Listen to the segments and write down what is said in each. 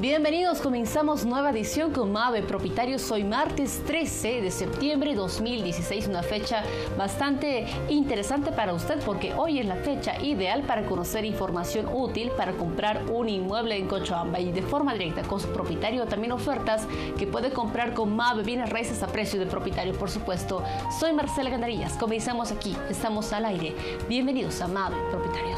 Bienvenidos, comenzamos nueva edición con MAVE Propietarios. Hoy martes 13 de septiembre de 2016, una fecha bastante interesante para usted porque hoy es la fecha ideal para conocer información útil para comprar un inmueble en Cochabamba y de forma directa con su propietario. También ofertas que puede comprar con MAVE, bienes raíces a precio de propietario, por supuesto. Soy Marcela Gandarillas, comenzamos aquí, estamos al aire. Bienvenidos a MAVE Propietarios.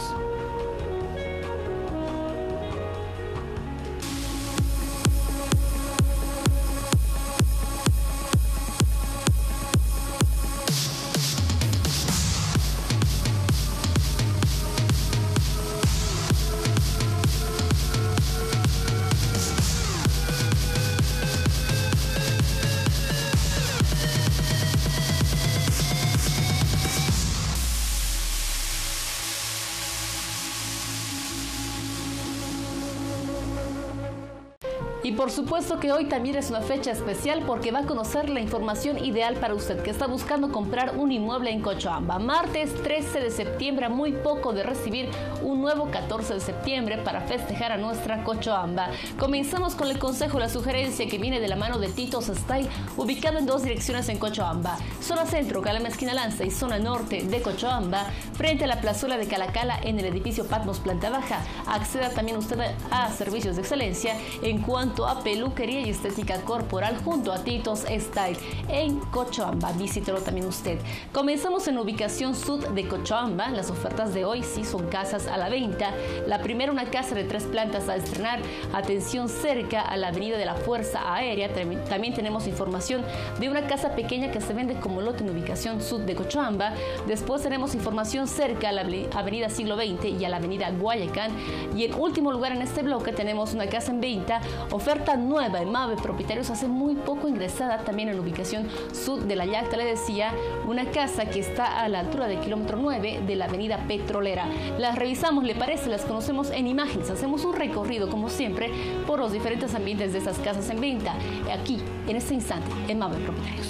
Y por supuesto que hoy también es una fecha especial porque va a conocer la información ideal para usted que está buscando comprar un inmueble en Cochabamba. Martes 13 de septiembre, a muy poco de recibir un nuevo 14 de septiembre para festejar a nuestra Cochabamba. Comenzamos con el consejo, la sugerencia que viene de la mano de Tito's Style, ubicado en dos direcciones en Cochabamba. Zona centro, Calama Esquina Lanza, y zona norte de Cochabamba, frente a la plazuela de Calacala en el edificio Patmos Planta Baja. Acceda también usted a servicios de excelencia en cuanto a peluquería y estética corporal junto a Tito's Style en Cochabamba. Visítelo también usted. Comenzamos en ubicación sur de Cochabamba. Las ofertas de hoy sí son casas a la venta. La primera, una casa de 3 plantas a estrenar. Atención, cerca a la avenida de la Fuerza Aérea. También tenemos información de una casa pequeña que se vende como lote en ubicación sur de Cochabamba. Después tenemos información cerca a la avenida Siglo XX y a la avenida Guayacán. Y en último lugar en este bloque tenemos una casa en venta. Oferta nueva en MAVE Propietarios, hace muy poco ingresada, también en la ubicación sur de la Yacta. Le decía, una casa que está a la altura del kilómetro 9 de la avenida Petrolera. Las revisamos, ¿le parece? Las conocemos en imágenes. Hacemos un recorrido, como siempre, por los diferentes ambientes de estas casas en venta, aquí, en este instante, en MAVE Propietarios.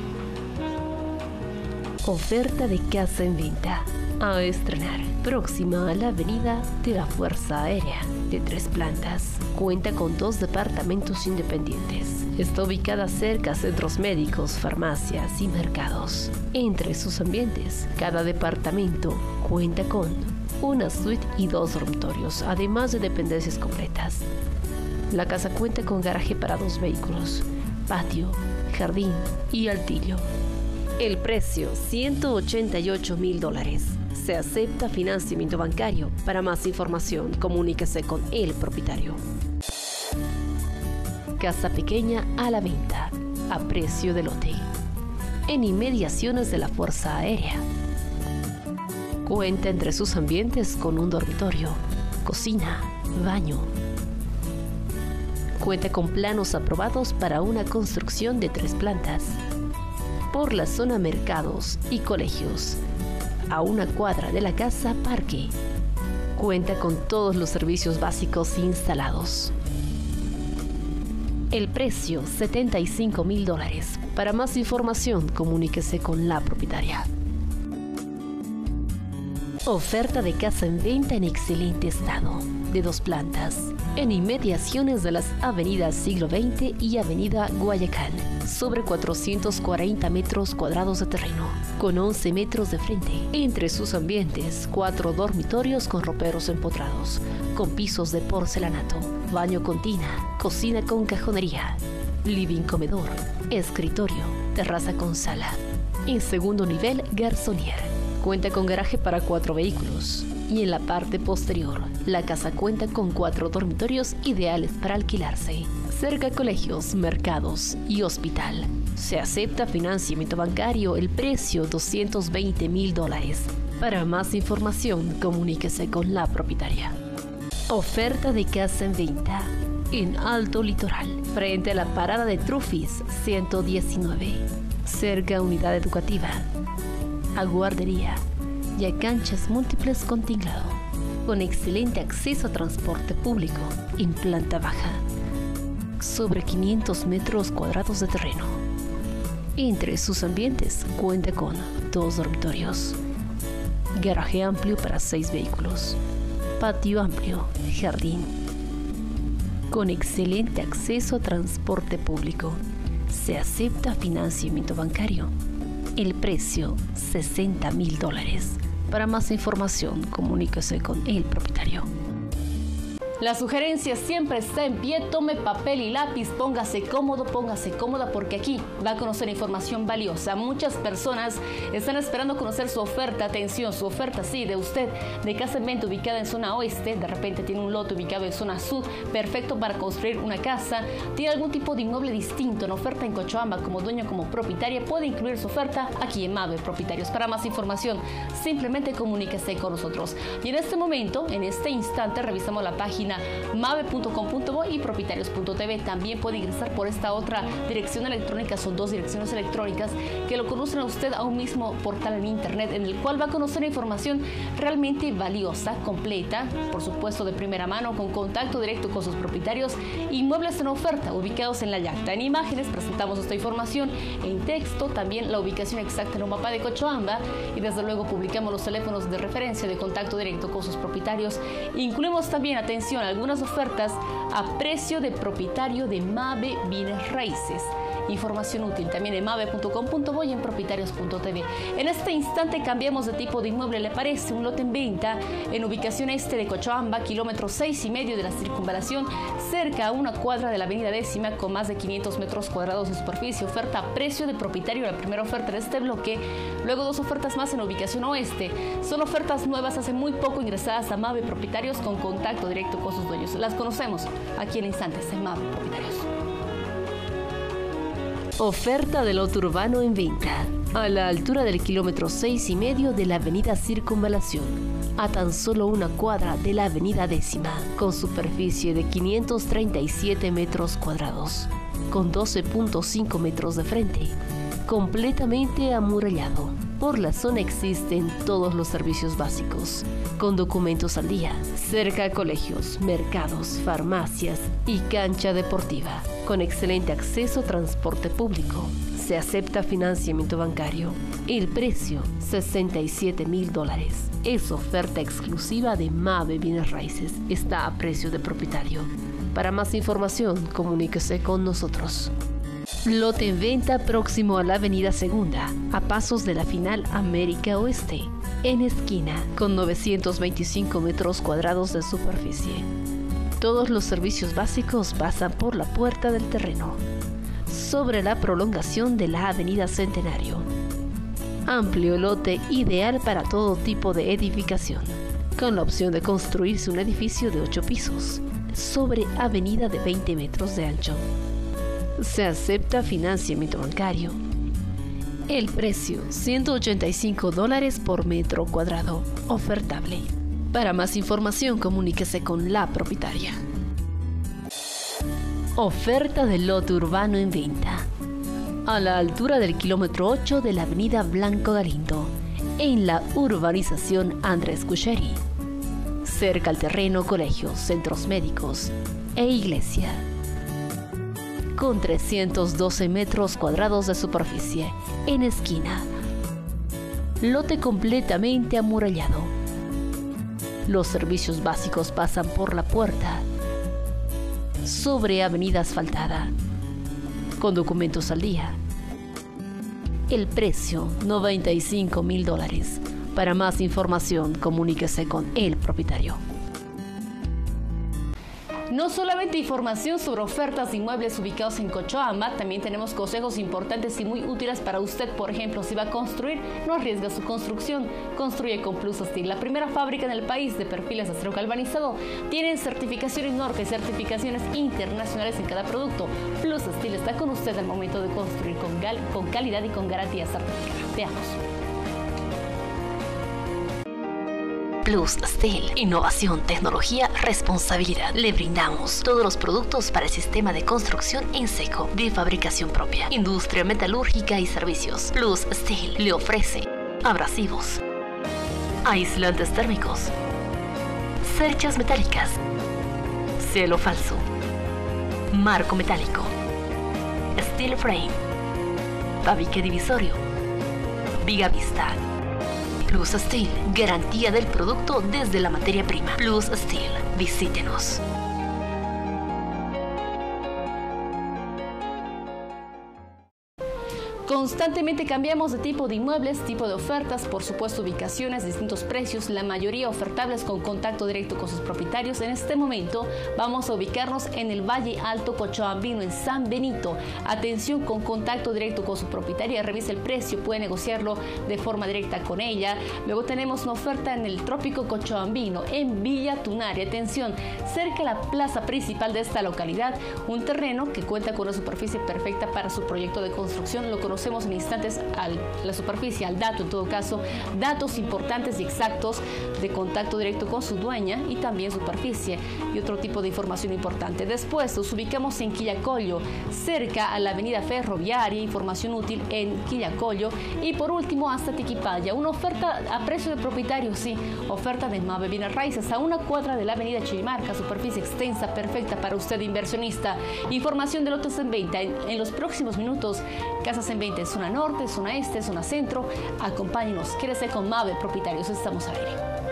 Oferta de casa en venta a estrenar, próxima a la avenida de la Fuerza Aérea, de 3 plantas. Cuenta con 2 departamentos independientes. Está ubicada cerca a centros médicos, farmacias y mercados. Entre sus ambientes, cada departamento cuenta con una suite y 2 dormitorios, además de dependencias completas. La casa cuenta con garaje para 2 vehículos, patio, jardín y altillo. El precio, $188.000. Se acepta financiamiento bancario. Para más información, comuníquese con el propietario. Casa pequeña a la venta, a precio de lote, en inmediaciones de la Fuerza Aérea. Cuenta entre sus ambientes con un dormitorio, cocina, baño. Cuenta con planos aprobados para una construcción de 3 plantas. Por la zona mercados y colegios, a una cuadra de la casa parque. Cuenta con todos los servicios básicos instalados. El precio, $75.000. Para más información, comuníquese con la propietaria. Oferta de casa en venta en excelente estado, de 2 plantas, en inmediaciones de las avenidas Siglo XX y avenida Guayacán, sobre 440 metros cuadrados de terreno, con 11 metros de frente. Entre sus ambientes, 4 dormitorios con roperos empotrados, con pisos de porcelanato, baño con tina, cocina con cajonería, living comedor, escritorio, terraza con sala. En segundo nivel, garzonier. Cuenta con garaje para 4 vehículos. Y en la parte posterior, la casa cuenta con 4 dormitorios ideales para alquilarse. Cerca a colegios, mercados y hospital. Se acepta financiamiento bancario. El precio, $220.000. Para más información, comuníquese con la propietaria. Oferta de casa en venta en Alto Litoral, frente a la parada de Trufis 119. Cerca a unidad educativa, a guardería y a canchas múltiples con tinglado, con excelente acceso a transporte público en planta baja, sobre 500 metros cuadrados de terreno. Entre sus ambientes cuenta con 2 dormitorios, garaje amplio para 6 vehículos, patio amplio, jardín, con excelente acceso a transporte público. Se acepta financiamiento bancario. El precio, $60,000. Para más información, comuníquese con el propietario. La sugerencia siempre está en pie. Tome papel y lápiz, póngase cómodo, póngase cómoda, porque aquí va a conocer información valiosa. Muchas personas están esperando conocer su oferta. Atención, su oferta, sí, de usted, de casa en venta ubicada en zona oeste. De repente tiene un lote ubicado en zona sur, perfecto para construir una casa. Tiene algún tipo de inmueble distinto en oferta en Cochabamba, como dueño, como propietaria. Puede incluir su oferta aquí en Mave Propietarios. Para más información, simplemente comuníquese con nosotros. Y en este momento, en este instante, revisamos la página mave.com.bo y propietarios.tv. También puede ingresar por esta otra dirección electrónica. Son dos direcciones electrónicas que lo conducen a usted a un mismo portal en internet, en el cual va a conocer información realmente valiosa, completa, por supuesto de primera mano, con contacto directo con sus propietarios. Inmuebles en oferta ubicados en la Yacta. En imágenes presentamos esta información, en texto también la ubicación exacta en un mapa de Cochabamba, y desde luego publicamos los teléfonos de referencia de contacto directo con sus propietarios. Incluimos también, atención, algunas ofertas a precio de propietario de Mave Bienes Raíces. Información útil también en mave.com.bo y en propietarios.tv. En este instante cambiamos de tipo de inmueble. ¿Le parece? Un lote en venta en ubicación este de Cochabamba, kilómetro 6,5 de la circunvalación, cerca a una cuadra de la avenida Décima, con más de 500 metros cuadrados de superficie. Oferta a precio de propietario, la primera oferta de este bloque. Luego dos ofertas más en ubicación oeste. Son ofertas nuevas, hace muy poco ingresadas a Mave Propietarios, con contacto directo con sus dueños. Las conocemos aquí en instantes en Mave Propietarios. Oferta de lote urbano en venta a la altura del kilómetro 6,5 de la avenida Circunvalación, a tan solo una cuadra de la avenida Décima, con superficie de 537 metros cuadrados, con 12.5 metros de frente, completamente amurallado. Por la zona existen todos los servicios básicos, con documentos al día, cerca a colegios, mercados, farmacias y cancha deportiva, con excelente acceso a transporte público. Se acepta financiamiento bancario. El precio, $67,000. Es oferta exclusiva de Mave Bienes Raíces. Está a precio de propietario. Para más información, comuníquese con nosotros. Lote en venta próximo a la avenida Segunda, a pasos de la final América Oeste, en esquina, con 925 metros cuadrados de superficie. Todos los servicios básicos pasan por la puerta del terreno, sobre la prolongación de la avenida Centenario. Amplio lote ideal para todo tipo de edificación, con la opción de construirse un edificio de 8 pisos, sobre avenida de 20 metros de ancho. Se acepta financiamiento bancario. El precio, $185 por metro cuadrado, ofertable. Para más información, comuníquese con la propietaria. Oferta del lote urbano en venta a la altura del kilómetro 8 de la avenida Blanco Galindo, en la urbanización Andrés Cucheri, cerca al terreno colegios, centros médicos e iglesia, con 312 metros cuadrados de superficie, en esquina. Lote completamente amurallado. Los servicios básicos pasan por la puerta, sobre avenida asfaltada, con documentos al día. El precio, $95,000. Para más información, comuníquese con el propietario. No solamente información sobre ofertas de inmuebles ubicados en Cochabamba, también tenemos consejos importantes y muy útiles para usted. Por ejemplo, si va a construir, no arriesga su construcción. Construye con Plus Steel, la primera fábrica en el país de perfiles de acero galvanizado. Tienen certificaciones norte y certificaciones internacionales en cada producto. Plus Steel está con usted al momento de construir con calidad y con garantía certificada. Veamos. Plus Steel, innovación, tecnología, responsabilidad. Le brindamos todos los productos para el sistema de construcción en seco, de fabricación propia, industria metalúrgica y servicios. Plus Steel le ofrece abrasivos, aislantes térmicos, cerchas metálicas, cielo falso, marco metálico, steel frame, tabique divisorio, viga vista. Plus Steel, garantía del producto desde la materia prima. Plus Steel, visítenos. Constantemente cambiamos de tipo de inmuebles, tipo de ofertas, por supuesto ubicaciones, distintos precios, la mayoría ofertables con contacto directo con sus propietarios. En este momento vamos a ubicarnos en el Valle Alto Cochabambino, en San Benito. Atención, con contacto directo con su propietaria, revisa el precio, puede negociarlo de forma directa con ella. Luego tenemos una oferta en el Trópico Cochabambino, en Villa Tunari. Atención, cerca de la plaza principal de esta localidad, un terreno que cuenta con una superficie perfecta para su proyecto de construcción. Lo conocemos en instantes a la superficie, al dato en todo caso, datos importantes y exactos de contacto directo con su dueña y también superficie y otro tipo de información importante. Después nos ubicamos en Quillacollo, cerca a la avenida ferroviaria, información útil en Quillacollo. Y por último hasta Tiquipaya, una oferta a precio de propietario, sí, oferta de Mave Bienes Raíces a una cuadra de la avenida Chirimarca, superficie extensa, perfecta para usted inversionista. Información de lotes en venta en los próximos minutos. Casas en venta en zona norte, zona este, zona centro. Acompáñenos, quédese con Mave Propietarios, estamos al aire.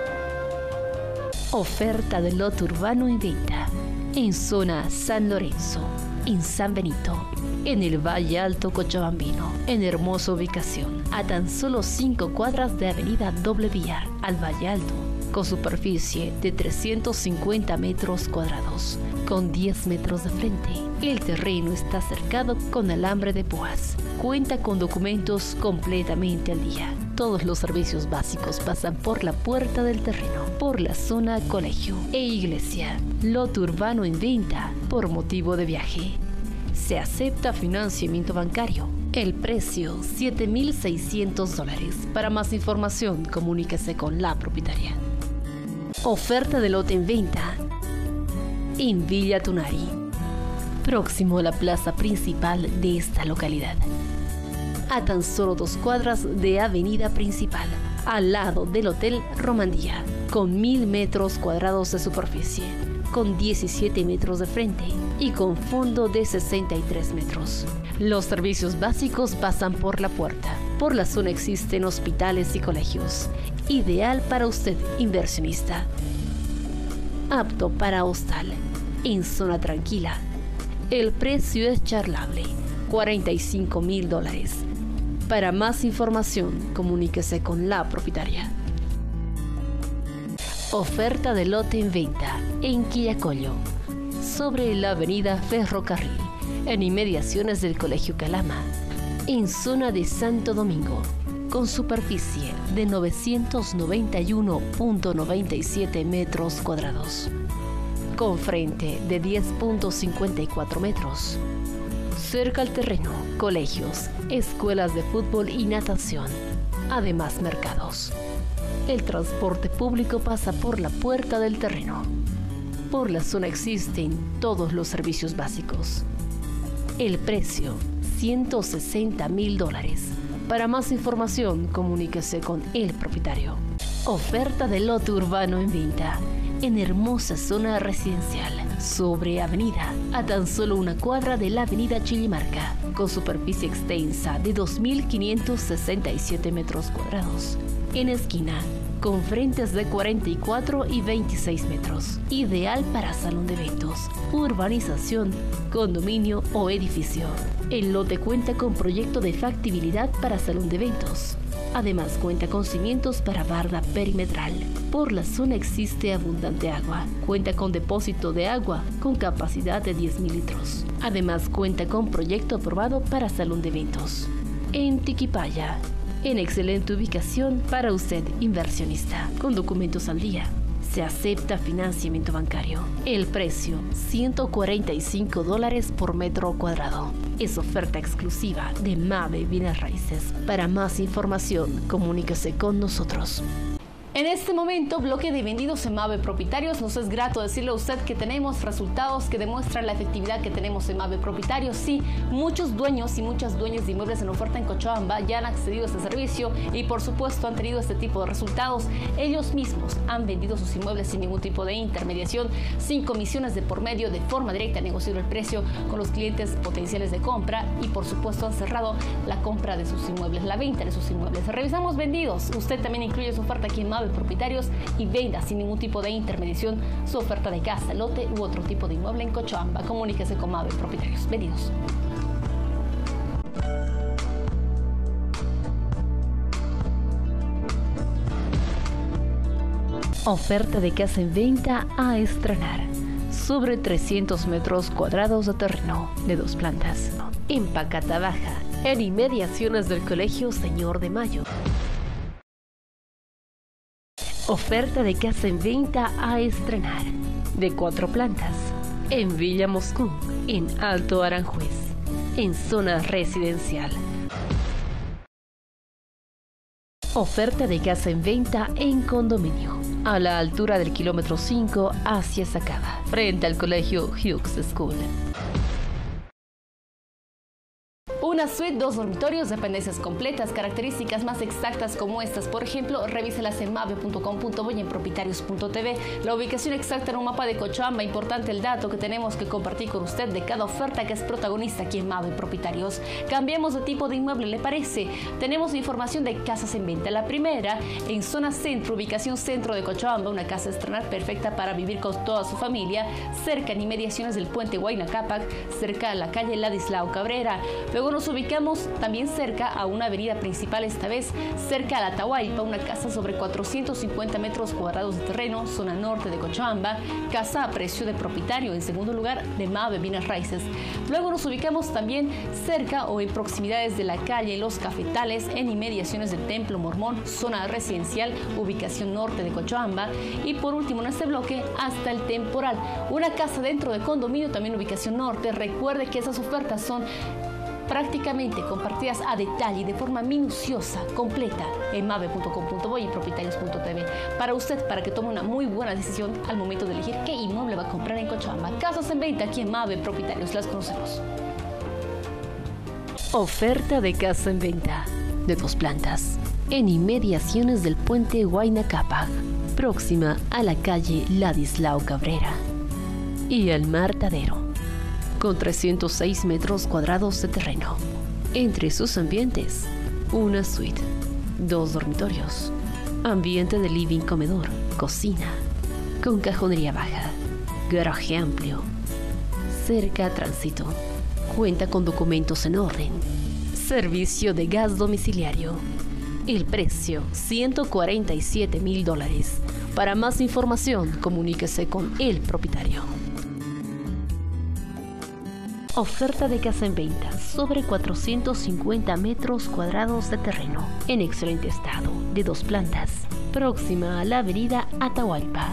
Oferta de lote urbano en venta en zona San Lorenzo, en San Benito, en el Valle Alto Cochabambino, en hermosa ubicación, a tan solo 5 cuadras de avenida Doble Vía al Valle Alto, con superficie de 350 metros cuadrados, con 10 metros de frente. El terreno está cercado con alambre de púas. Cuenta con documentos completamente al día. Todos los servicios básicos pasan por la puerta del terreno, por la zona colegio e iglesia. Lote urbano en venta por motivo de viaje. Se acepta financiamiento bancario. El precio, $7.600. Para más información, comuníquese con la propietaria. Oferta de lote en venta en Villa Tunari, próximo a la plaza principal de esta localidad, a tan solo 2 cuadras de avenida principal, al lado del Hotel Romandía, con 1.000 metros cuadrados de superficie, con 17 metros de frente y con fondo de 63 metros. Los servicios básicos pasan por la puerta. Por la zona existen hospitales y colegios. Ideal para usted, inversionista. Apto para hostal, en zona tranquila. El precio es charlable, $45.000. Para más información, comuníquese con la propietaria. Oferta de lote en venta en Quillacollo, sobre la avenida Ferrocarril, en inmediaciones del Colegio Calama, en zona de Santo Domingo, con superficie de 991.97 metros cuadrados, con frente de 10.54 metros. Cerca al terreno, colegios, escuelas de fútbol y natación, además mercados. El transporte público pasa por la puerta del terreno. Por la zona existen todos los servicios básicos. El precio, $160.000. Para más información, comuníquese con el propietario. Oferta de lote urbano en venta en hermosa zona residencial, sobre avenida, a tan solo 1 cuadra de la avenida Chirimarca, con superficie extensa de 2.567 metros cuadrados. En esquina, con frentes de 44 y 26 metros. Ideal para salón de eventos, urbanización, condominio o edificio. El lote cuenta con proyecto de factibilidad para salón de eventos. Además cuenta con cimientos para barda perimetral. Por la zona existe abundante agua. Cuenta con depósito de agua con capacidad de 10.000 litros. Además cuenta con proyecto aprobado para salón de eventos. En Tiquipaya, en excelente ubicación para usted, inversionista, con documentos al día. Se acepta financiamiento bancario. El precio, $145 por metro cuadrado. Es oferta exclusiva de Mave Bienes Raíces. Para más información, comuníquese con nosotros. En este momento, bloque de vendidos en Mave Propietarios. Nos es grato decirle a usted que tenemos resultados que demuestran la efectividad que tenemos en Mave Propietarios. Sí, muchos dueños y muchas dueñas de inmuebles en oferta en Cochabamba ya han accedido a este servicio y por supuesto han tenido este tipo de resultados. Ellos mismos han vendido sus inmuebles sin ningún tipo de intermediación, sin comisiones de por medio, de forma directa, negociando el precio con los clientes potenciales de compra y por supuesto han cerrado la compra de sus inmuebles, la venta de sus inmuebles. Revisamos vendidos. Usted también incluye su oferta aquí en Mave Propietarios y venda sin ningún tipo de intermediación su oferta de casa, lote u otro tipo de inmueble en Cochabamba. Comuníquese con Mave Propietarios. Vendidos. Oferta de casa en venta a estrenar. Sobre 300 metros cuadrados de terreno de 2 plantas. En Pacata Baja, en inmediaciones del Colegio Señor de Mayo. Oferta de casa en venta a estrenar. De 4 plantas. En Villa Moscú, en Alto Aranjuez. En zona residencial. Oferta de casa en venta en condominio, a la altura del kilómetro 5 hacia Sacaba, frente al colegio Hughes School. Una suite, 2 dormitorios, dependencias completas, características más exactas como estas. Por ejemplo, revíselas en mave.com.bo y en propietarios.tv. La ubicación exacta en un mapa de Cochabamba. Importante el dato que tenemos que compartir con usted de cada oferta que es protagonista aquí en Mave Propietarios. Cambiemos de tipo de inmueble, ¿le parece? Tenemos información de casas en venta. La primera, en zona centro, ubicación centro de Cochabamba, una casa a estrenar perfecta para vivir con toda su familia, cerca en inmediaciones del puente Huayna Cápac, cerca a la calle Ladislao Cabrera. Luego nos ubicamos también cerca a una avenida principal, esta vez cerca a la Atahualpa, una casa sobre 450 metros cuadrados de terreno, zona norte de Cochabamba, casa a precio de propietario, en segundo lugar de Mave Bienes Raíces. Luego nos ubicamos también cerca o en proximidades de la calle Los Cafetales, en inmediaciones del Templo Mormón, zona residencial, ubicación norte de Cochabamba. Y por último en este bloque, hasta el Temporal, una casa dentro de condominio, también ubicación norte. Recuerde que esas ofertas son prácticamente compartidas a detalle y de forma minuciosa, completa, en mave.com.bo y en propietarios.tv. Para usted, para que tome una muy buena decisión al momento de elegir qué inmueble va a comprar en Cochabamba. Casas en venta aquí en Mave Propietarios, las conocemos. Oferta de casa en venta de 2 plantas, en inmediaciones del puente Huayna Cápac, próxima a la calle Ladislao Cabrera y el Martadero, con 306 metros cuadrados de terreno. Entre sus ambientes, una suite, 2 dormitorios, ambiente de living, comedor, cocina, con cajonería baja, garaje amplio, cerca a tránsito, cuenta con documentos en orden, servicio de gas domiciliario. El precio, $147,000. Para más información, comuníquese con el propietario. Oferta de casa en venta sobre 450 metros cuadrados de terreno, en excelente estado, de 2 plantas, próxima a la avenida Atahualpa.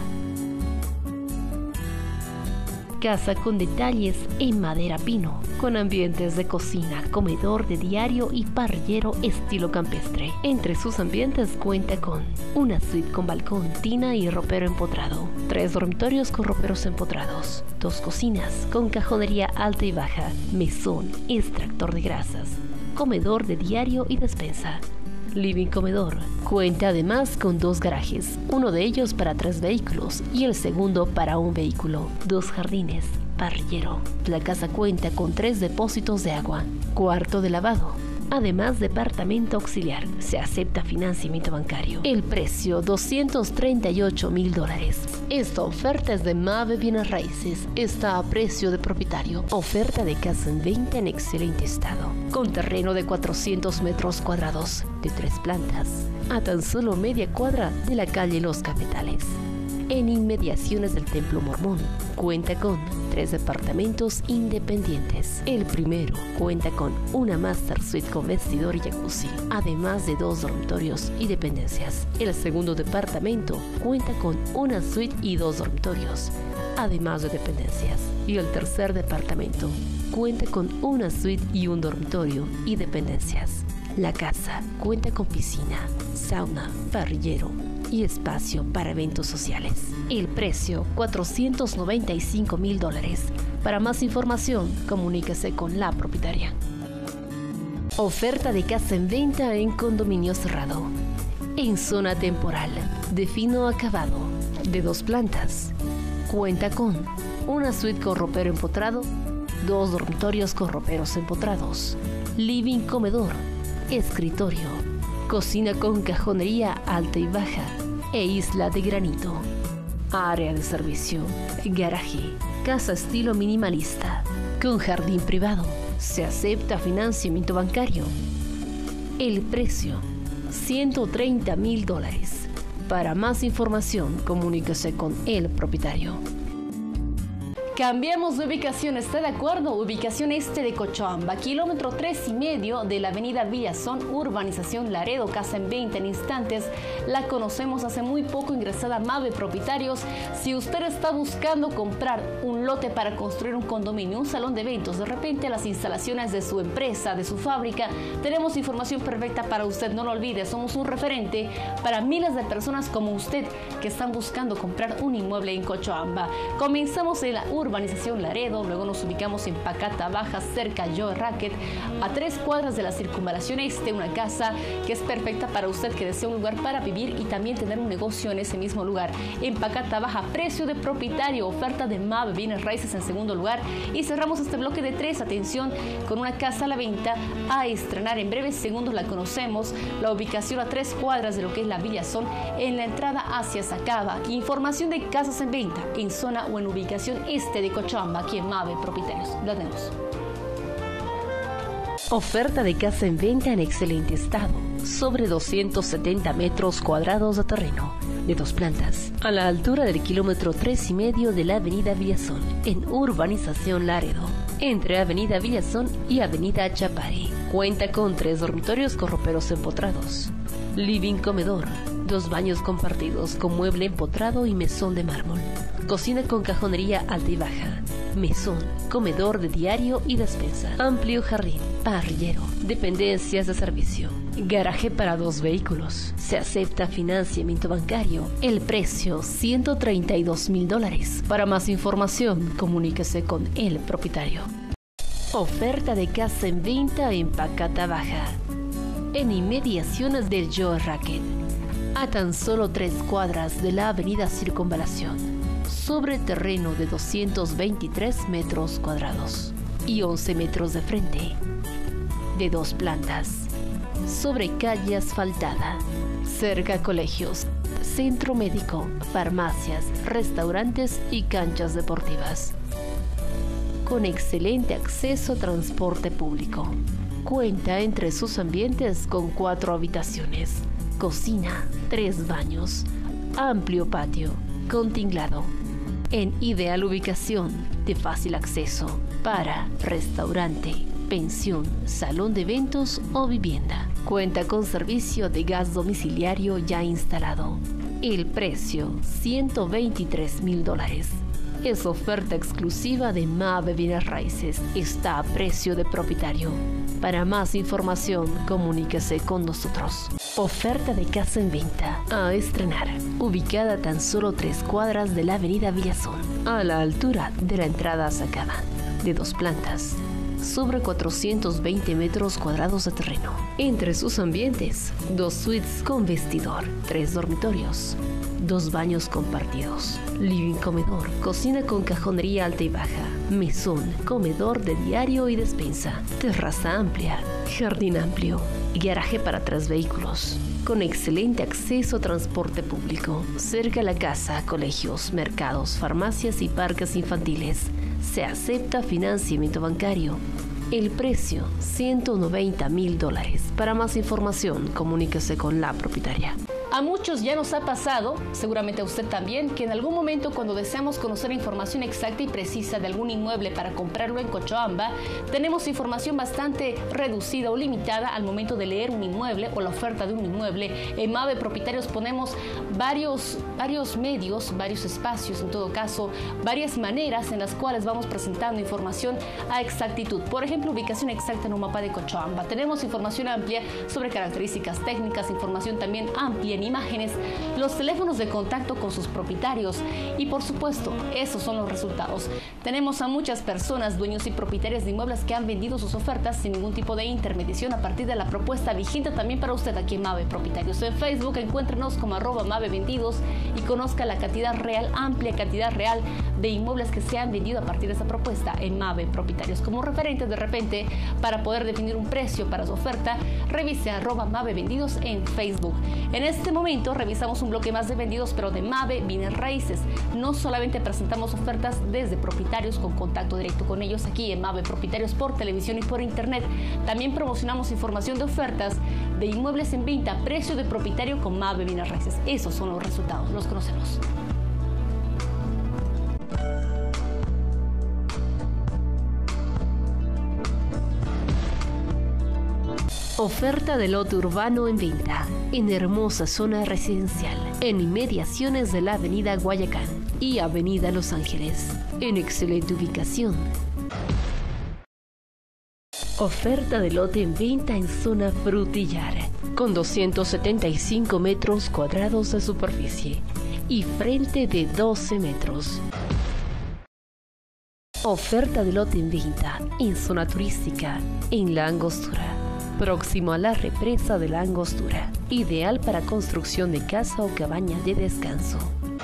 Casa con detalles en madera pino, con ambientes de cocina, comedor de diario y parrillero estilo campestre. Entre sus ambientes cuenta con una suite con balcón, tina y ropero empotrado, 3 dormitorios con roperos empotrados, 2 cocinas con cajonería alta y baja, mesón, extractor de grasas, comedor de diario y despensa, living comedor. Cuenta además con 2 garajes, uno de ellos para 3 vehículos y el segundo para 1 vehículo, 2 jardines, parrillero. La casa cuenta con 3 depósitos de agua, cuarto de lavado, además departamento auxiliar. Se acepta financiamiento bancario. El precio, $238,000. Esta oferta es de Mave Bienes Raíces. Está a precio de propietario. Oferta de casa en venta en excelente estado, con terreno de 400 metros cuadrados, de 3 plantas, a tan solo media cuadra de la calle Los Cafetales, en inmediaciones del Templo Mormón. Cuenta con 3 departamentos independientes. El primero cuenta con una master suite con vestidor y jacuzzi, además de 2 dormitorios y dependencias. El segundo departamento cuenta con una suite y 2 dormitorios, además de dependencias. Y el tercer departamento cuenta con una suite y 1 dormitorio y dependencias. La casa cuenta con piscina, sauna, parrillero y espacio para eventos sociales. El precio, $495,000. Para más información, comuníquese con la propietaria. Oferta de casa en venta en condominio cerrado, en zona temporal, de fino acabado, de 2 plantas. Cuenta con una suite con ropero empotrado, 2 dormitorios con roperos empotrados, living comedor, escritorio, cocina con cajonería alta y baja e isla de granito, área de servicio, garaje, casa estilo minimalista, con jardín privado. Se acepta financiamiento bancario. El precio, $130,000. Para más información, comuníquese con el propietario. Cambiamos de ubicación, ¿está de acuerdo? Ubicación este de Cochabamba, kilómetro 3,5 de la avenida Villazón, urbanización Laredo, casa en 20 en instantes. La conocemos hace muy poco, ingresada a Mave Propietarios. Si usted está buscando comprar un lote para construir un condominio, un salón de eventos, de repente las instalaciones de su empresa, de su fábrica, tenemos información perfecta para usted. No lo olvide, somos un referente para miles de personas como usted que están buscando comprar un inmueble en Cochabamba. Comenzamos en la urbanización Laredo, luego nos ubicamos en Pacata Baja, cerca a Joe Racket, a 3 cuadras de la circunvalación este, una casa que es perfecta para usted que desea un lugar para vivir y también tener un negocio en ese mismo lugar. En Pacata Baja, precio de propietario, oferta de Mave Bienes Raíces en segundo lugar, y cerramos este bloque de 3, atención, con una casa a la venta a estrenar en breves segundos. La conocemos, la ubicación a 3 cuadras de lo que es la Villazón, en la entrada hacia Sacaba. Información de casas en venta en zona o en ubicación este de Cochabamba, aquí en Mave Propietarios. Lo tenemos. Oferta de casa en venta en excelente estado, sobre 270 metros cuadrados de terreno, de 2 plantas, a la altura del kilómetro 3,5 de la avenida Villazón, en urbanización Laredo, entre avenida Villazón y avenida Chapare. Cuenta con 3 dormitorios con roperos empotrados, living comedor, 2 baños compartidos con mueble empotrado y mesón de mármol, cocina con cajonería alta y baja, mesón, comedor de diario y despensa, amplio jardín, parrillero, dependencias de servicio, garaje para 2 vehículos. Se acepta financiamiento bancario. El precio, $132,000. Para más información, comuníquese con el propietario. Oferta de casa en venta en Pacata Baja, en inmediaciones del Joe Racket, a tan solo 3 cuadras de la avenida Circunvalación, sobre terreno de 223 metros cuadrados y 11 metros de frente, de 2 plantas, sobre calle asfaltada, cerca a colegios, centro médico, farmacias, restaurantes y canchas deportivas, con excelente acceso a transporte público. Cuenta entre sus ambientes con 4 habitaciones, cocina, 3 baños, amplio patio, con tinglado, en ideal ubicación, de fácil acceso para restaurante, pensión, salón de eventos o vivienda. Cuenta con servicio de gas domiciliario ya instalado. El precio, $123,000. Es oferta exclusiva de Mave Bienes Raíces. Está a precio de propietario. Para más información, comuníquese con nosotros. Oferta de casa en venta a estrenar, ubicada a tan solo 3 cuadras de la avenida Villazón, a la altura de la entrada a Sacaba, de 2 plantas, sobre 420 metros cuadrados de terreno. Entre sus ambientes, 2 suites con vestidor, 3 dormitorios, 2 baños compartidos, living comedor, cocina con cajonería alta y baja, mesón, comedor de diario y despensa, terraza amplia, jardín amplio, garaje para 3 vehículos, con excelente acceso a transporte público, cerca a la casa, colegios, mercados, farmacias y parques infantiles. Se acepta financiamiento bancario. El precio, $190,000. Para más información, comuníquese con la propietaria. A muchos ya nos ha pasado, seguramente a usted también, que en algún momento cuando deseamos conocer información exacta y precisa de algún inmueble para comprarlo en Cochabamba, tenemos información bastante reducida o limitada al momento de leer un inmueble o la oferta de un inmueble. En Mave Propietarios ponemos varios medios, varios espacios, en todo caso, varias maneras en las cuales vamos presentando información a exactitud. Por ejemplo, ubicación exacta en un mapa de Cochabamba. Tenemos información amplia sobre características técnicas, información también amplia en imágenes, los teléfonos de contacto con sus propietarios y, por supuesto, esos son los resultados. Tenemos a muchas personas, dueños y propietarios de inmuebles que han vendido sus ofertas sin ningún tipo de intermediación a partir de la propuesta vigente también para usted aquí en Mave Propietarios. En Facebook encuéntrenos como @MaveVendidos y conozca la cantidad real, amplia cantidad real de inmuebles que se han vendido a partir de esta propuesta en Mave Propietarios. Como referente de repente para poder definir un precio para su oferta, revise @MaveVendidos en Facebook. En este este momento revisamos un bloque más de vendidos, pero de Mave Bienes Raíces. No solamente presentamos ofertas desde propietarios con contacto directo con ellos aquí en Mave Propietarios por televisión y por internet, también promocionamos información de ofertas de inmuebles en venta, precio de propietario con Mave Bienes Raíces. Esos son los resultados, los conocemos. Oferta de lote urbano en venta, en hermosa zona residencial, en inmediaciones de la Avenida Guayacán y Avenida Los Ángeles, en excelente ubicación. Oferta de lote en venta en zona Frutillar, con 275 metros cuadrados de superficie y frente de 12 metros. Oferta de lote en venta en zona turística, en La Angostura, próximo a la represa de La Angostura, ideal para construcción de casa o cabaña de descanso.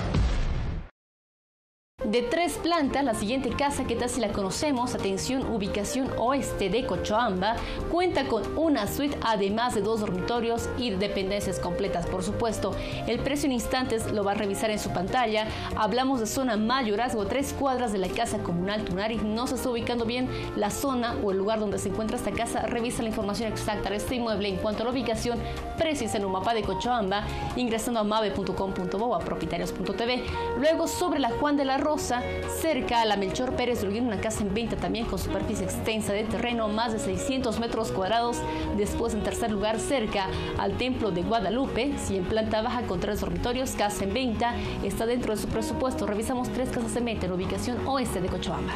De 3 plantas, la siguiente casa, ¿qué tal si la conocemos? Atención, ubicación oeste de Cochabamba, cuenta con una suite, además de 2 dormitorios y dependencias completas, por supuesto. El precio en instantes lo va a revisar en su pantalla. Hablamos de zona Mayorazgo, 3 cuadras de la casa comunal Tunari. No se está ubicando bien la zona o el lugar donde se encuentra esta casa. Revisa la información exacta de este inmueble en cuanto a la ubicación precisa en un mapa de Cochabamba, ingresando a mave.com.bo o a propietarios.tv. Luego, sobre la Juan de la Rosa, cerca a la Melchor Pérez de Holguín, una casa en venta también con superficie extensa de terreno, más de 600 metros cuadrados. Después, en tercer lugar, cerca al Templo de Guadalupe, si en planta baja con 3 dormitorios, casa en venta, está dentro de su presupuesto. Revisamos 3 casas en venta en ubicación oeste de Cochabamba.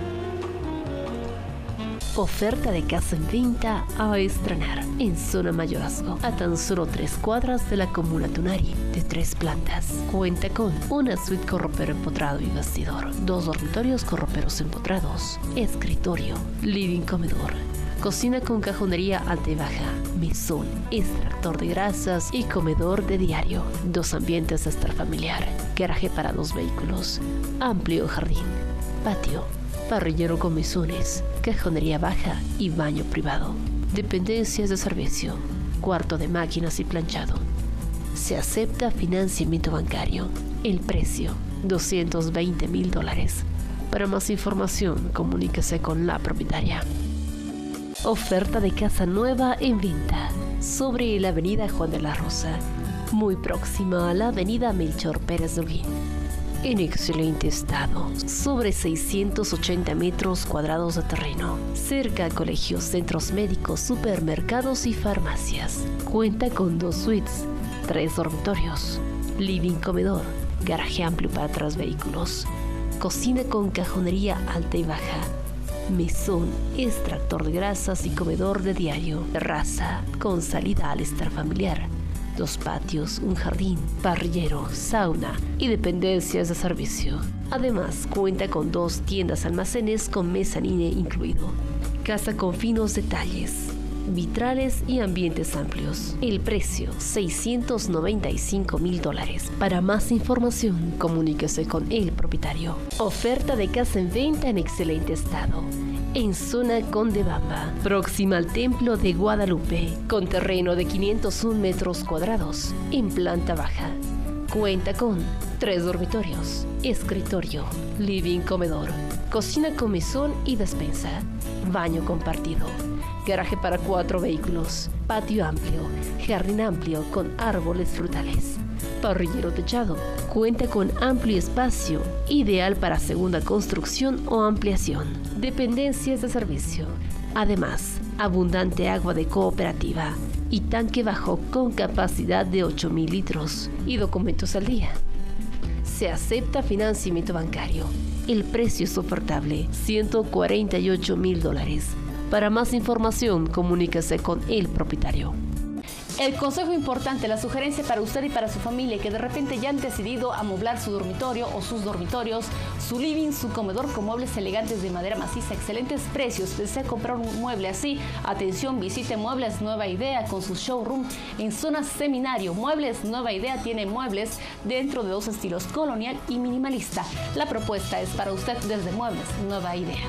Oferta de casa en venta a estrenar en zona Mayorazgo, a tan solo 3 cuadras de la comuna Tunari, de 3 plantas. Cuenta con una suite con ropero empotrado y vestidor, 2 dormitorios con roperos empotrados, escritorio, living comedor, cocina con cajonería alta y baja, mesón, extractor de grasas y comedor de diario, 2 ambientes de estar familiar, garaje para 2 vehículos, amplio jardín, patio, parrillero con mesones, cajonería baja y baño privado. Dependencias de servicio, cuarto de máquinas y planchado. Se acepta financiamiento bancario. El precio, $220,000. Para más información, comuníquese con la propietaria. Oferta de casa nueva en venta sobre la avenida Juan de la Rosa, muy próxima a la avenida Melchor Pérez de Holguín. En excelente estado, sobre 680 metros cuadrados de terreno, cerca a colegios, centros médicos, supermercados y farmacias. Cuenta con 2 suites, 3 dormitorios, living comedor, garaje amplio para 3 vehículos, cocina con cajonería alta y baja, mesón, extractor de grasas y comedor de diario, terraza con salida al estar familiar, 2 patios, un jardín, parrillero, sauna y dependencias de servicio. Además, cuenta con 2 tiendas almacenes con mezanine incluido. Casa con finos detalles, vitrales y ambientes amplios. El precio, $695,000. Para más información, comuníquese con el propietario. Oferta de casa en venta en excelente estado, en zona Condebamba, próxima al Templo de Guadalupe, con terreno de 501 metros cuadrados, en planta baja. Cuenta con 3 dormitorios, escritorio, living comedor, cocina con mesón y despensa, baño compartido, garaje para 4 vehículos, patio amplio, jardín amplio con árboles frutales, parrillero techado. Cuenta con amplio espacio, ideal para segunda construcción o ampliación. Dependencias de servicio. Además, abundante agua de cooperativa y tanque bajo con capacidad de 8,000 litros y documentos al día. Se acepta financiamiento bancario. El precio es ofertable, $148,000. Para más información, comuníquese con el propietario. El consejo importante, la sugerencia para usted y para su familia que de repente ya han decidido amoblar su dormitorio o sus dormitorios, su living, su comedor con muebles elegantes de madera maciza, excelentes precios. Desea comprar un mueble así, atención, visite Muebles Nueva Idea con su showroom en zona Seminario. Muebles Nueva Idea tiene muebles dentro de 2 estilos, colonial y minimalista. La propuesta es para usted desde Muebles Nueva Idea.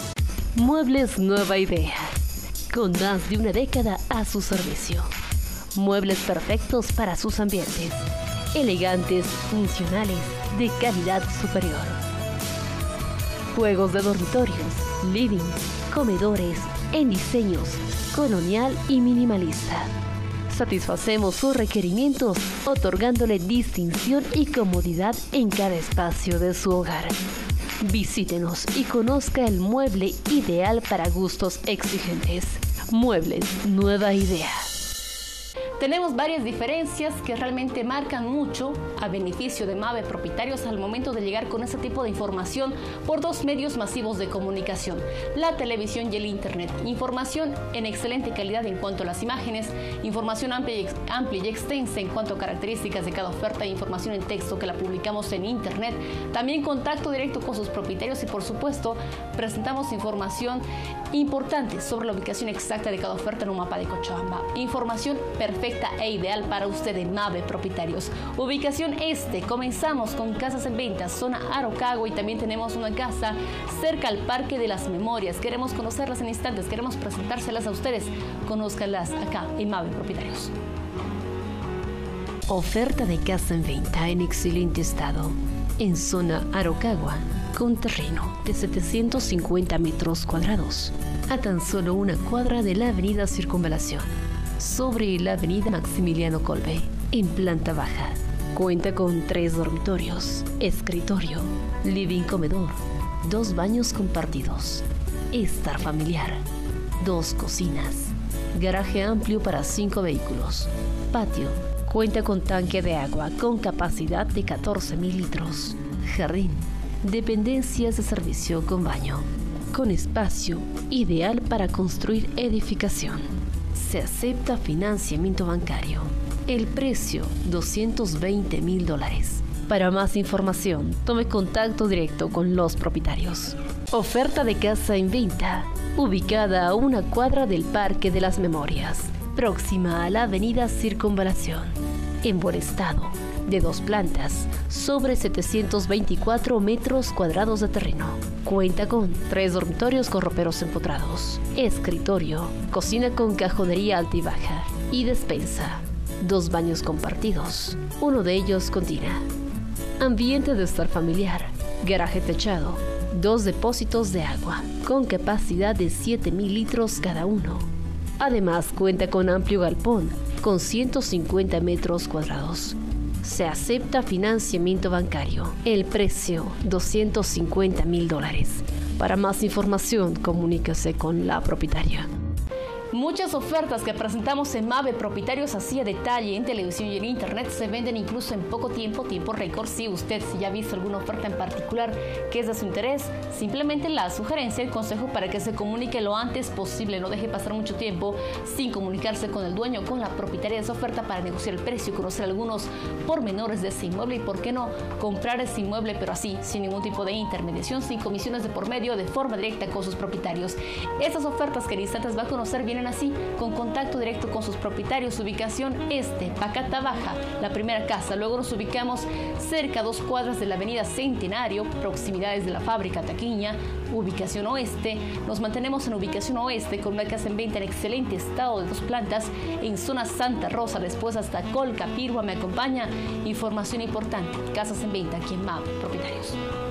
Muebles Nueva Idea, con más de una década a su servicio. Muebles perfectos para sus ambientes. Elegantes, funcionales, de calidad superior. Juegos de dormitorios, living, comedores, en diseños colonial y minimalista. Satisfacemos sus requerimientos, otorgándole distinción y comodidad en cada espacio de su hogar. Visítenos y conozca el mueble ideal para gustos exigentes. Muebles Nueva Idea. Tenemos varias diferencias que realmente marcan mucho a beneficio de MAVE propietarios al momento de llegar con ese tipo de información por dos medios masivos de comunicación, la televisión y el internet. Información en excelente calidad en cuanto a las imágenes, información amplia y extensa en cuanto a características de cada oferta, información en texto que la publicamos en internet, también contacto directo con sus propietarios y por supuesto presentamos información importante sobre la ubicación exacta de cada oferta en un mapa de Cochabamba. Información perfecta e ideal para usted en MAVE Propietarios. Ubicación este, comenzamos con casas en venta, zona Araucagua y también tenemos una casa cerca al Parque de las Memorias. Queremos conocerlas en instantes, queremos presentárselas a ustedes. Conózcanlas acá en MAVE Propietarios. Oferta de casa en venta en excelente estado, en zona Araucagua, con terreno de 750 metros cuadrados, a tan solo una cuadra de la avenida Circunvalación, sobre la avenida Maximiliano Kolbe, en planta baja. Cuenta con 3 dormitorios, escritorio, living comedor, 2 baños compartidos, estar familiar, 2 cocinas, garaje amplio para 5 vehículos, patio, cuenta con tanque de agua con capacidad de 14.000 litros, jardín, dependencias de servicio con baño, con espacio ideal para construir edificación. Se acepta financiamiento bancario. El precio, $220.000. Para más información, tome contacto directo con los propietarios. Oferta de casa en venta, ubicada a una cuadra del Parque de las Memorias, próxima a la avenida Circunvalación, en buen estado, de 2 plantas, sobre 724 metros cuadrados de terreno. Cuenta con 3 dormitorios con roperos empotrados, escritorio, cocina con cajonería alta y baja y despensa, 2 baños compartidos, uno de ellos con tina. Ambiente de estar familiar, garaje techado, 2 depósitos de agua con capacidad de 7.000 litros cada uno. Además cuenta con amplio galpón con 150 metros cuadrados. Se acepta financiamiento bancario. El precio, $250.000. Para más información, comuníquese con la propietaria. Muchas ofertas que presentamos en MAVE Propietarios así a detalle en televisión y en internet se venden incluso en poco tiempo récord. Si usted ya ha visto alguna oferta en particular que es de su interés, simplemente la sugerencia, el consejo para que se comunique lo antes posible. No deje pasar mucho tiempo sin comunicarse con el dueño o con la propietaria de esa oferta para negociar el precio, conocer algunos pormenores de ese inmueble y por qué no comprar ese inmueble, pero así, sin ningún tipo de intermediación, sin comisiones de por medio, de forma directa con sus propietarios. Estas ofertas que en instantes va a conocer vienen así, con contacto directo con sus propietarios. Ubicación este, Pacata Baja, la primera casa. Luego nos ubicamos cerca a 2 cuadras de la avenida Centenario, proximidades de la fábrica Taquiña. Ubicación oeste, nos mantenemos en ubicación oeste con una casa en venta en excelente estado de 2 plantas en zona Santa Rosa, después hasta Colca, Pirua me acompaña. Información importante, casas en venta aquí en MAVE Propietarios.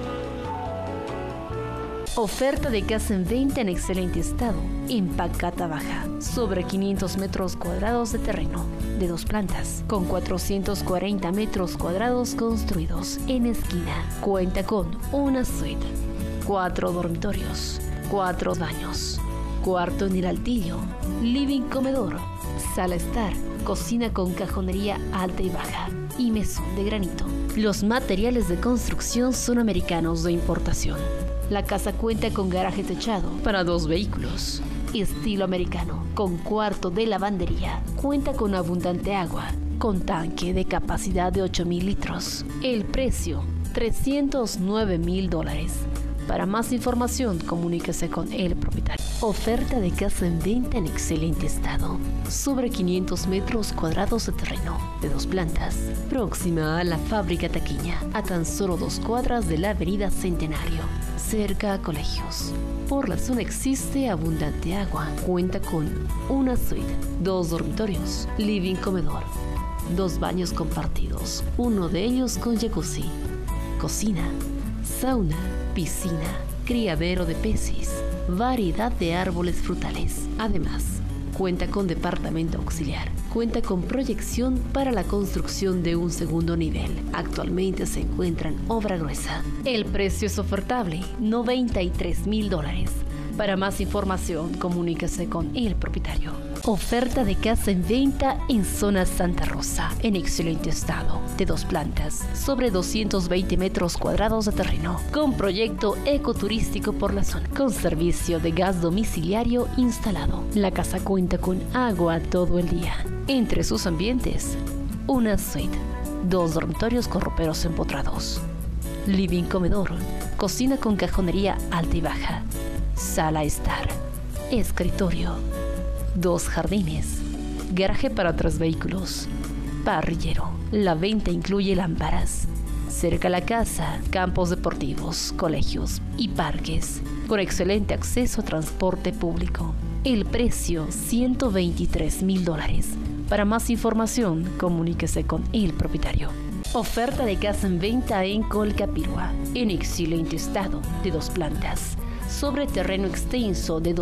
Oferta de casa en venta en excelente estado, en Pacata Baja, sobre 500 metros cuadrados de terreno, de 2 plantas, con 440 metros cuadrados construidos en esquina. Cuenta con una suite, 4 dormitorios, 4 baños, cuarto en el altillo, living comedor, sala estar, cocina con cajonería alta y baja y mesón de granito. Los materiales de construcción son americanos de importación. La casa cuenta con garaje techado para 2 vehículos, estilo americano, con cuarto de lavandería. Cuenta con abundante agua, con tanque de capacidad de 8.000 litros. El precio, $309.000. Para más información, comuníquese con el propietario. Oferta de casa en venta en excelente estado. Sobre 500 metros cuadrados de terreno, de 2 plantas. Próxima a la fábrica Taquiña, a tan solo 2 cuadras de la avenida Centenario. Cerca a colegios. Por la zona existe abundante agua. Cuenta con una suite, 2 dormitorios, living comedor, 2 baños compartidos, uno de ellos con jacuzzi, cocina, sauna, piscina, criadero de peces, variedad de árboles frutales. Además, cuenta con departamento auxiliar. Cuenta con proyección para la construcción de un segundo nivel. Actualmente se encuentra en obra gruesa. El precio es ofertable, $93,000. Para más información, comuníquese con el propietario. Oferta de casa en venta en zona Santa Rosa, en excelente estado, de 2 plantas, sobre 220 metros cuadrados de terreno, con proyecto ecoturístico por la zona, con servicio de gas domiciliario instalado. La casa cuenta con agua todo el día. Entre sus ambientes, una suite, 2 dormitorios con roperos empotrados, living comedor, cocina con cajonería alta y baja, sala estar, escritorio, 2 jardines, garaje para 3 vehículos, parrillero. La venta incluye lámparas. Cerca a la casa, campos deportivos, colegios y parques, con excelente acceso a transporte público. El precio, $123,000. Para más información, comuníquese con el propietario. Oferta de casa en venta en Colcapirahua, en excelente estado, de 2 plantas, sobre terreno extenso de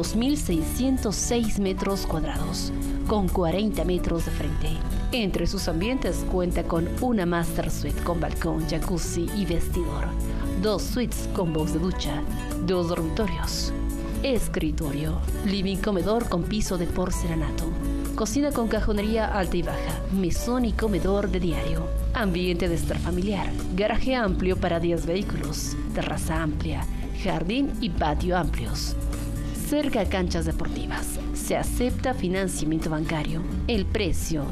2.606 metros cuadrados, con 40 metros de frente. Entre sus ambientes cuenta con una master suite con balcón, jacuzzi y vestidor, 2 suites con box de ducha, 2 dormitorios, escritorio, living comedor con piso de porcelanato, cocina con cajonería alta y baja, mesón y comedor de diario, ambiente de estar familiar, garaje amplio para 10 vehículos, terraza amplia, jardín y patio amplios. Cerca a canchas deportivas. Se acepta financiamiento bancario. El precio,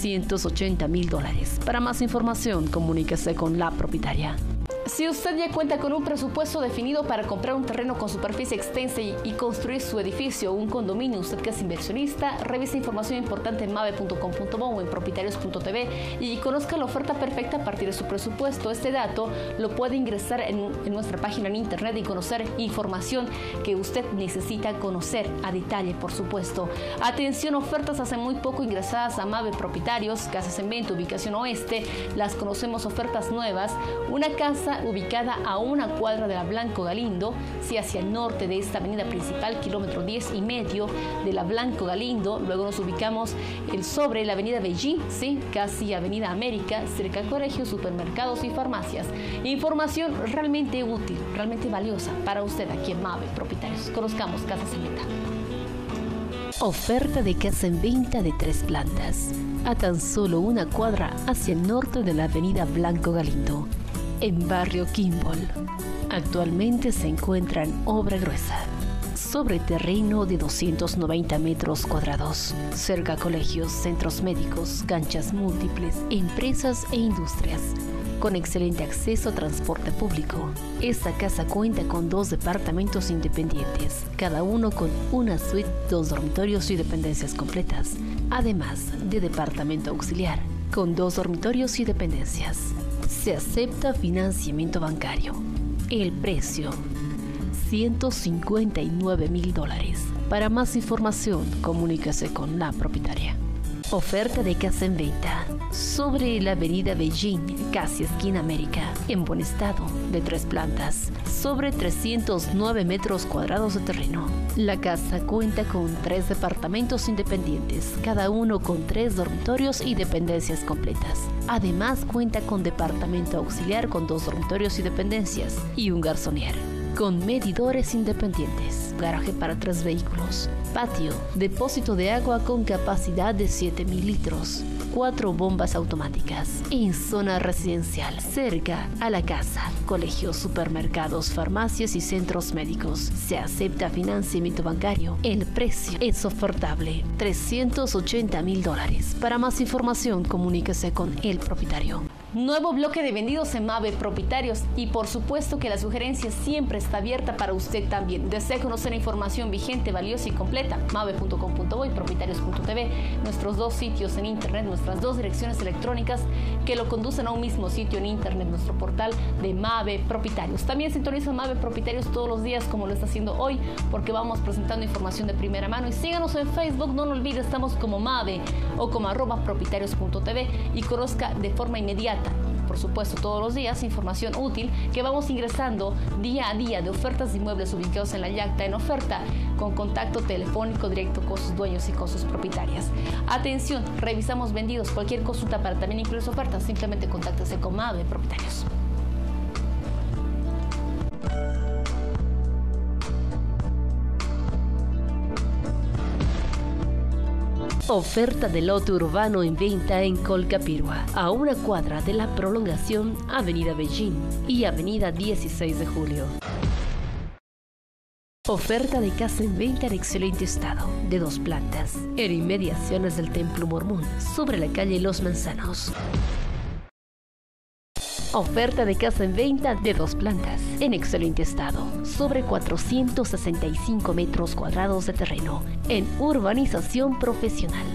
$380,000. Para más información, comuníquese con la propietaria. Si usted ya cuenta con un presupuesto definido para comprar un terreno con superficie extensa y construir su edificio o un condominio, usted que es inversionista, revise información importante en mave.com.bo o en propietarios.tv y conozca la oferta perfecta a partir de su presupuesto. Este dato lo puede ingresar en nuestra página en internet y conocer información que usted necesita conocer a detalle, por supuesto. Atención, ofertas hace muy poco ingresadas a Mave Propietarios, casas en venta, ubicación oeste, las conocemos, ofertas nuevas, una casa ubicada a 1 cuadra de la Blanco Galindo, si hacia el norte de esta avenida principal, kilómetro 10,5 de la Blanco Galindo. Luego nos ubicamos sobre la avenida Beijing, ¿sí? Casi avenida América, cerca de colegios, supermercados y farmacias. Información realmente útil, realmente valiosa para usted aquí en Mave Propietarios. Conozcamos casas en venta. Oferta de casa en venta de 3 plantas, a tan solo 1 cuadra hacia el norte de la avenida Blanco Galindo, en barrio Kimball. Actualmente se encuentra en obra gruesa, sobre terreno de 290 metros cuadrados, cerca a colegios, centros médicos, canchas múltiples, empresas e industrias, con excelente acceso a transporte público. Esta casa cuenta con 2 departamentos independientes, cada uno con una suite, 2 dormitorios y dependencias completas, además de departamento auxiliar, con 2 dormitorios y dependencias. Se acepta financiamiento bancario. El precio, $159,000. Para más información, comuníquese con la propietaria. Oferta de casa en venta sobre la avenida Beijing, casi esquina América, en buen estado, de 3 plantas, sobre 309 metros cuadrados de terreno. La casa cuenta con 3 departamentos independientes, cada uno con 3 dormitorios y dependencias completas. Además cuenta con departamento auxiliar con 2 dormitorios y dependencias y un garzonier, con medidores independientes, garaje para 3 vehículos, patio, depósito de agua con capacidad de 7,000 litros, 4 bombas automáticas, en zona residencial, cerca a la casa, colegios, supermercados, farmacias y centros médicos. Se acepta financiamiento bancario. El precio es ofertable, $380,000. Para más información, comuníquese con el propietario. Nuevo bloque de vendidos en Mave Propietarios y por supuesto que la sugerencia siempre está abierta para usted también. ¿Desea conocer información vigente, valiosa y completa? Mave.com.bo y propietarios.tv, nuestros dos sitios en internet, nuestras dos direcciones electrónicas que lo conducen a un mismo sitio en internet, nuestro portal de Mave Propietarios. También sintoniza Mave Propietarios todos los días como lo está haciendo hoy, porque vamos presentando información de primera mano. Y síganos en Facebook, no lo olvide, estamos como Mave o como @propietarios.tv y conozca de forma inmediata, por supuesto todos los días, información útil que vamos ingresando día a día de ofertas de inmuebles ubicados en la Yacta en oferta con contacto telefónico directo con sus dueños y con sus propietarias. Atención, revisamos vendidos. Cualquier consulta para también incluir su oferta, simplemente contáctese con Mave Propietarios. Oferta de lote urbano en venta en Colcapirua, a una cuadra de la prolongación Avenida Beijing y Avenida 16 de Julio. Oferta de casa en venta en excelente estado, de 2 plantas, en inmediaciones del Templo Mormón, sobre la calle Los Manzanos. Oferta de casa en venta de 2 plantas, en excelente estado, sobre 465 metros cuadrados de terreno, en urbanización profesional.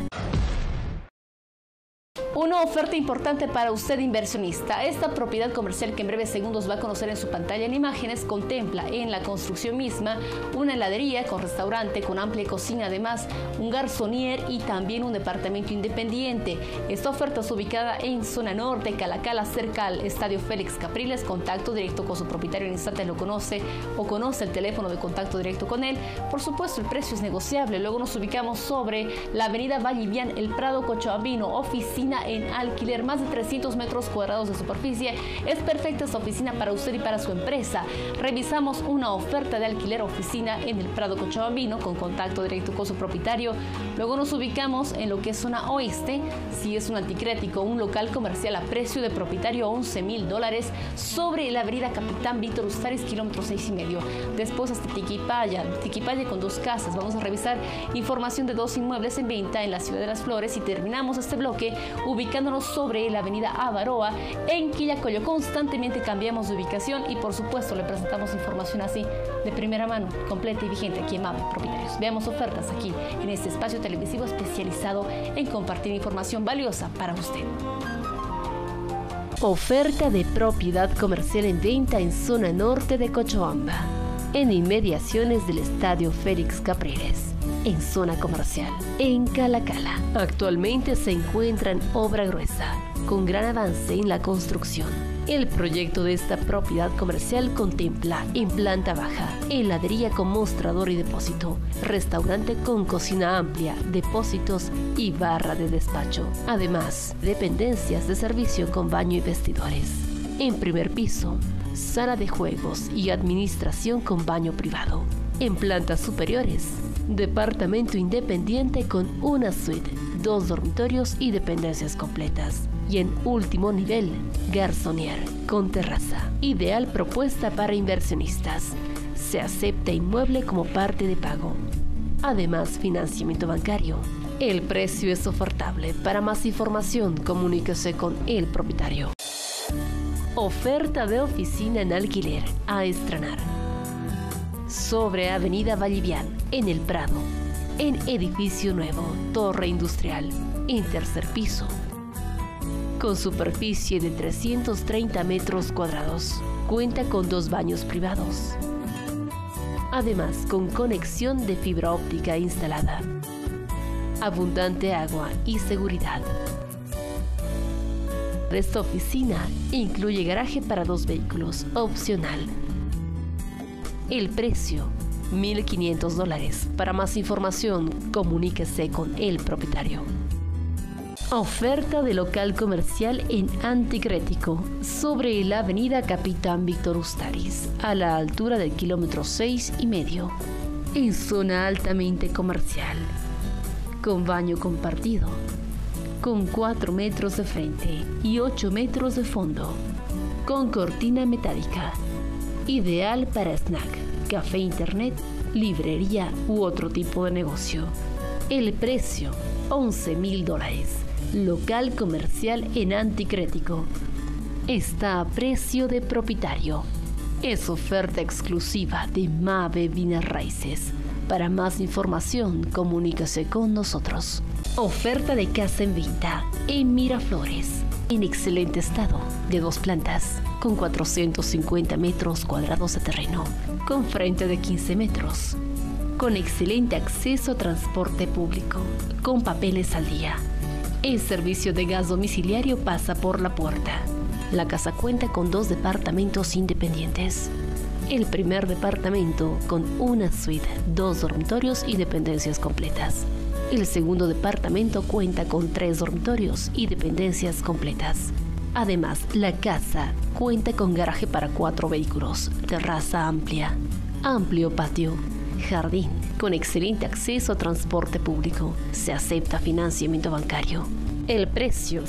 Una oferta importante para usted inversionista. Esta propiedad comercial que en breves segundos va a conocer en su pantalla en imágenes contempla en la construcción misma una heladería con restaurante, con amplia cocina, además un garzonier y también un departamento independiente. Esta oferta es ubicada en zona norte, Calacala, cerca al Estadio Félix Capriles. Contacto directo con su propietario en instante, lo conoce o conoce el teléfono de contacto directo con él. Por supuesto, el precio es negociable. Luego nos ubicamos sobre la avenida Vallivian, El Prado, Cochabambino, oficina en alquiler, más de 300 metros cuadrados de superficie. Es perfecta esta oficina para usted y para su empresa. Revisamos una oferta de alquiler oficina en el Prado, Cochabambino, con contacto directo con su propietario. Luego nos ubicamos en lo que es zona oeste, si es un anticrético, un local comercial a precio de propietario $11,000 sobre la avenida Capitán Víctor Ustaris, kilómetro 6,5. Después hasta Tiquipaya con 2 casas. Vamos a revisar información de 2 inmuebles en venta en la Ciudad de las Flores y terminamos este bloque ubicándonos sobre la avenida Avaroa en Quillacollo. Constantemente cambiamos de ubicación y por supuesto le presentamos información así de primera mano, completa y vigente aquí en Mave Propietarios. Veamos ofertas aquí en este espacio televisivo especializado en compartir información valiosa para usted. Oferta de propiedad comercial en venta en zona norte de Cochabamba, en inmediaciones del Estadio Félix Capriles, en zona comercial, en Calacala. Actualmente se encuentra en obra gruesa, con gran avance en la construcción. El proyecto de esta propiedad comercial contempla en planta baja, heladería con mostrador y depósito, restaurante con cocina amplia, depósitos y barra de despacho. Además, dependencias de servicio con baño y vestidores. En primer piso, sala de juegos y administración con baño privado. En plantas superiores, departamento independiente con una suite, 2 dormitorios y dependencias completas. Y en último nivel, garzonier con terraza. Ideal propuesta para inversionistas. Se acepta inmueble como parte de pago. Además, financiamiento bancario. El precio es ofertable. Para más información, comuníquese con el propietario. Oferta de oficina en alquiler a estrenar. Sobre Avenida Vallivian, en El Prado, en edificio nuevo, torre industrial, en tercer piso, con superficie de 330 metros cuadrados. Cuenta con 2 baños privados. Además, con conexión de fibra óptica instalada. Abundante agua y seguridad. Esta oficina incluye garaje para 2 vehículos, opcional. El precio, $1,500. Para más información, comuníquese con el propietario. Oferta de local comercial en Anticrético, sobre la avenida Capitán Víctor Ustaris, a la altura del kilómetro 6,5, en zona altamente comercial, con baño compartido, con 4 metros de frente y 8 metros de fondo, con cortina metálica. Ideal para snack, café, internet, librería u otro tipo de negocio. El precio, $11,000. Local comercial en Anticrético. está a precio de propietario. Es oferta exclusiva de Mave Bienes Raíces. Para más información, comuníquese con nosotros. Oferta de casa en venta en Miraflores, en excelente estado, de 2 plantas, con 450 metros cuadrados de terreno, con frente de 15 metros, con excelente acceso a transporte público, con papeles al día. El servicio de gas domiciliario pasa por la puerta. La casa cuenta con 2 departamentos independientes. El primer departamento con una suite, 2 dormitorios y dependencias completas. El segundo departamento cuenta con 3 dormitorios y dependencias completas. Además, la casa cuenta con garaje para 4 vehículos, terraza amplia, amplio patio, jardín, con excelente acceso a transporte público. Se acepta financiamiento bancario. El precio,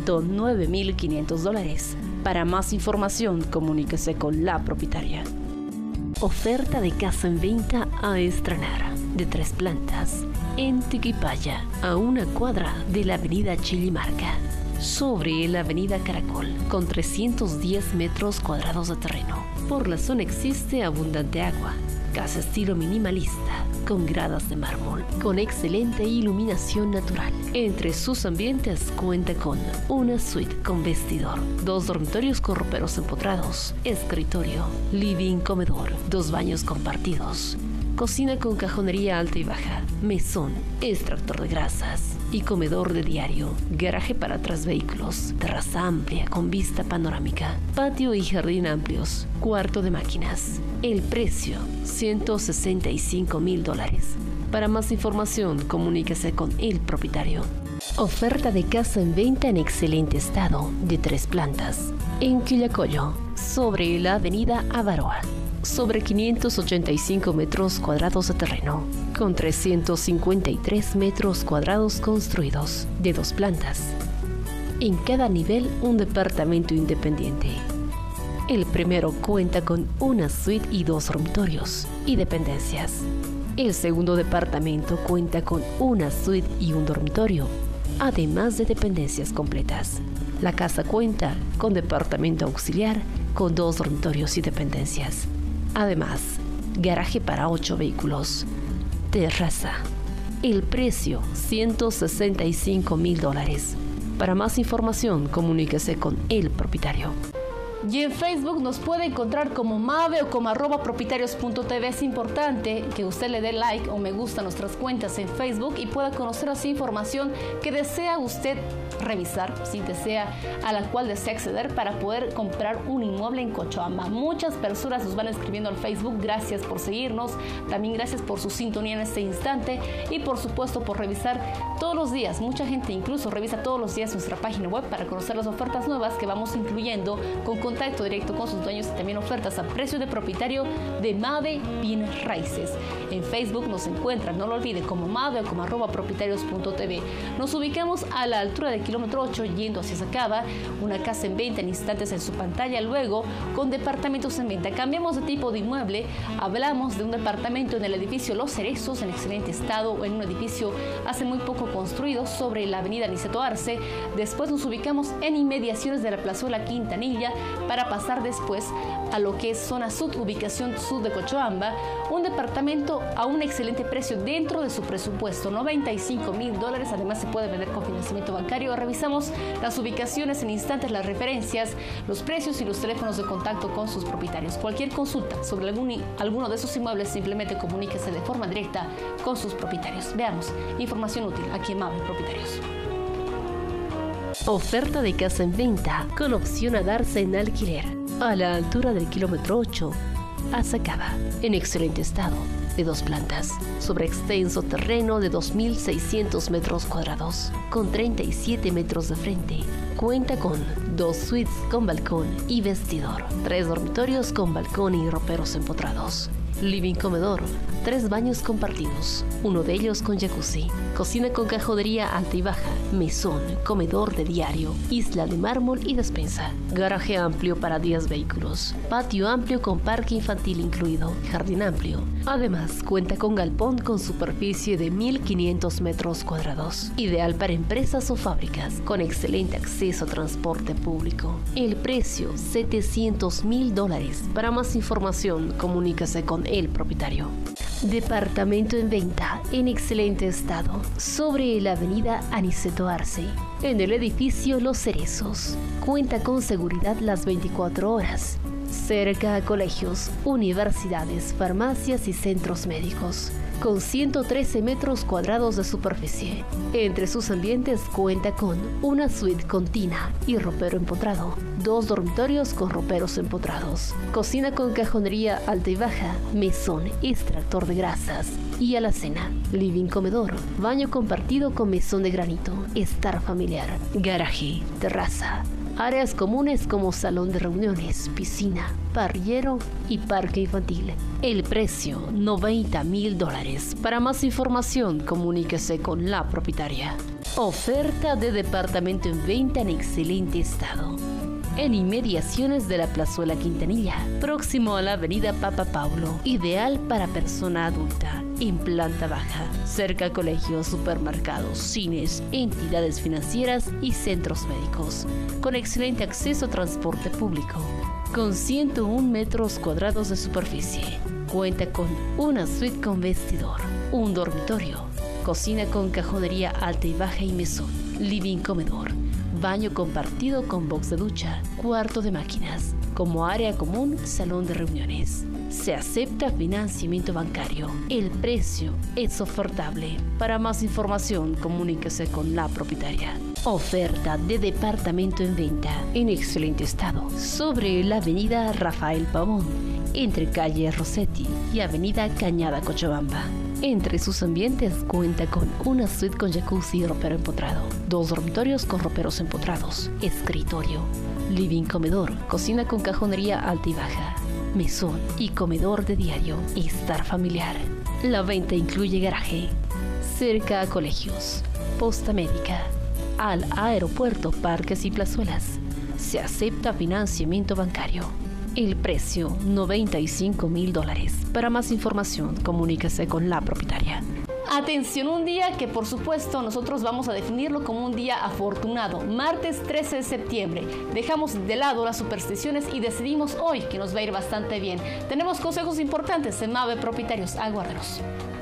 $109.500. Para más información, comuníquese con la propietaria. Oferta de casa en venta a estrenar, de 3 plantas, en Tiquipaya, a 1 cuadra de la avenida Chilimarca, sobre la avenida Caracol, con 310 metros cuadrados de terreno. Por la zona existe abundante agua. Casa estilo minimalista, con gradas de mármol, con excelente iluminación natural. Entre sus ambientes cuenta con una suite con vestidor, 2 dormitorios con roperos empotrados, escritorio, living, comedor, 2 baños compartidos, cocina con cajonería alta y baja, mesón, extractor de grasas y comedor de diario, garaje para 3 vehículos, terraza amplia con vista panorámica, patio y jardín amplios, cuarto de máquinas. El precio, $165.000. Para más información, comuníquese con el propietario. Oferta de casa en venta en excelente estado, de 3 plantas, en Quillacollo, sobre la avenida Avaroa, sobre 585 metros cuadrados de terreno, con 353 metros cuadrados construidos, de 2 plantas. En cada nivel, un departamento independiente. El primero cuenta con una suite y 2 dormitorios y dependencias. El segundo departamento cuenta con una suite y un dormitorio, además de dependencias completas. La casa cuenta con departamento auxiliar con 2 dormitorios y dependencias. Además, garaje para 8 vehículos. Terraza. El precio, $165.000. Para más información, comuníquese con el propietario. Y en Facebook nos puede encontrar como Mave o como @propietarios.tv. Es importante que usted le dé like o me gusta a nuestras cuentas en Facebook y pueda conocer así información que desea usted revisar, si desea, a la cual desea acceder para poder comprar un inmueble en Cochabamba. Muchas personas nos van escribiendo al Facebook. Gracias por seguirnos, también gracias por su sintonía en este instante y por supuesto por revisar todos los días. Mucha gente incluso revisa todos los días nuestra página web para conocer las ofertas nuevas que vamos incluyendo, con contacto directo con sus dueños y también ofertas a precio de propietario de Mave Bienes Raíces. En Facebook nos encuentran, no lo olvide, como Mave o como @propietarios.tv. Nos ubicamos a la altura del kilómetro 8 yendo hacia Sacaba, una casa en venta en instantes en su pantalla, luego con departamentos en venta. Cambiamos de tipo de inmueble, hablamos de un departamento en el edificio Los Cerezos en excelente estado o en un edificio hace muy poco construido sobre la avenida Niceto Arce. Después nos ubicamos en inmediaciones de la plazuela Quintanilla para pasar después a lo que es zona sud, ubicación sud de Cochabamba, un departamento a un excelente precio dentro de su presupuesto, $95.000. Además se puede vender con financiamiento bancario. Revisamos las ubicaciones en instantes, las referencias, los precios y los teléfonos de contacto con sus propietarios. Cualquier consulta sobre alguno de esos inmuebles, simplemente comuníquese de forma directa con sus propietarios. Veamos información útil aquí en Mave Propietarios. Oferta de casa en venta con opción a darse en alquiler a la altura del kilómetro 8 a Sacaba, en excelente estado, de 2 plantas, sobre extenso terreno de 2.600 metros cuadrados, con 37 metros de frente. Cuenta con 2 suites con balcón y vestidor, 3 dormitorios con balcón y roperos empotrados. living comedor, 3 baños compartidos, uno de ellos con jacuzzi, cocina con cajonería alta y baja, mesón, comedor de diario, isla de mármol y despensa, garaje amplio para 10 vehículos, patio amplio con parque infantil incluido, jardín amplio. Además, cuenta con galpón con superficie de 1.500 metros cuadrados, ideal para empresas o fábricas, con excelente acceso a transporte público. El precio, $700.000. Para más información, comuníquese con el propietario. Departamento en venta, en excelente estado, sobre la avenida Aniceto Arce, en el edificio Los Cerezos. Cuenta con seguridad las 24 horas. Cerca a colegios, universidades, farmacias y centros médicos, con 113 metros cuadrados de superficie. Entre sus ambientes cuenta con una suite con tina y ropero empotrado, 2 dormitorios con roperos empotrados, cocina con cajonería alta y baja, mesón, extractor de grasas y alacena, living comedor, baño compartido con mesón de granito, estar familiar, garaje, terraza. Áreas comunes como salón de reuniones, piscina, parrillero y parque infantil. El precio, $90.000. Para más información, comuníquese con la propietaria. Oferta de departamento en venta en excelente estado. En inmediaciones de la Plazuela Quintanilla, próximo a la avenida Papa Paulo, ideal para persona adulta, en planta baja, cerca a colegios, supermercados, cines, entidades financieras y centros médicos, con excelente acceso a transporte público, con 101 metros cuadrados de superficie. Cuenta con una suite con vestidor, un dormitorio, cocina con cajonería alta y baja y mesón, living comedor, baño compartido con box de ducha, cuarto de máquinas, como área común, salón de reuniones. Se acepta financiamiento bancario. El precio es ofertable. Para más información, comuníquese con la propietaria. Oferta de departamento en venta en excelente estado sobre la avenida Rafael Pavón, entre calle Rossetti y avenida Cañada Cochabamba. Entre sus ambientes cuenta con una suite con jacuzzi y ropero empotrado, 2 dormitorios con roperos empotrados, escritorio, living comedor, cocina con cajonería alta y baja, mesón y comedor de diario, estar familiar. La venta incluye garaje, cerca a colegios, posta médica, al aeropuerto, parques y plazuelas. Se acepta financiamiento bancario. El precio, $95.000. Para más información, comuníquese con la propietaria. Atención, un día que por supuesto nosotros vamos a definirlo como un día afortunado, martes 13 de septiembre. Dejamos de lado las supersticiones y decidimos hoy que nos va a ir bastante bien. Tenemos consejos importantes en Mave Propietarios, aguárdenos.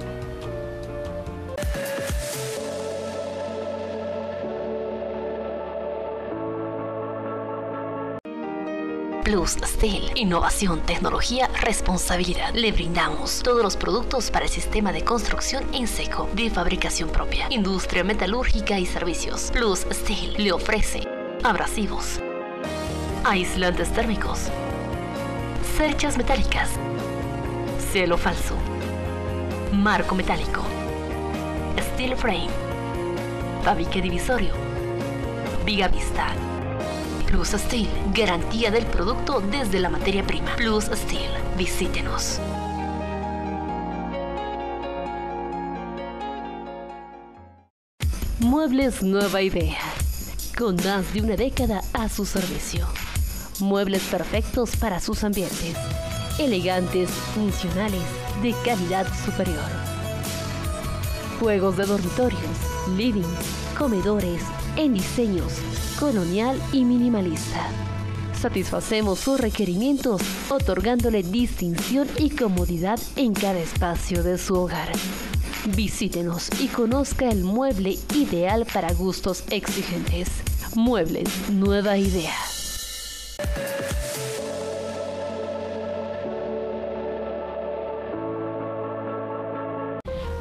Plus Steel, innovación, tecnología, responsabilidad. Le brindamos todos los productos para el sistema de construcción en seco, de fabricación propia, industria metalúrgica y servicios. Plus Steel le ofrece abrasivos, aislantes térmicos, cerchas metálicas, cielo falso, marco metálico, steel frame, tabique divisorio, viga vista. Plus Steel, garantía del producto desde la materia prima. Plus Steel, visítenos. Muebles Nueva Idea, con más de una década a su servicio. Muebles perfectos para sus ambientes, elegantes, funcionales, de calidad superior. Juegos de dormitorios, living, comedores, en diseños colonial y minimalista. Satisfacemos sus requerimientos, otorgándole distinción y comodidad en cada espacio de su hogar. Visítenos y conozca el mueble ideal para gustos exigentes. Muebles Nueva Idea.